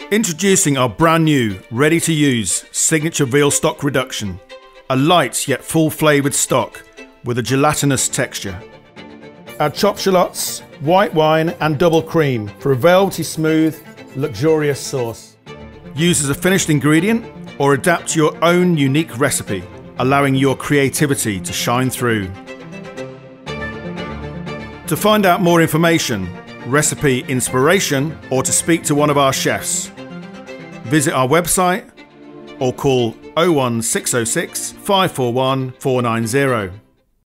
Introducing our brand new, ready-to-use Signature Veal Stock Reduction. A light yet full-flavoured stock with a gelatinous texture. Add chopped shallots, white wine and double cream for a velvety smooth, luxurious sauce. Use as a finished ingredient or adapt your own unique recipe, allowing your creativity to shine through. To find out more information, recipe inspiration, or to speak to one of our chefs, visit our website or call 01606 541 490.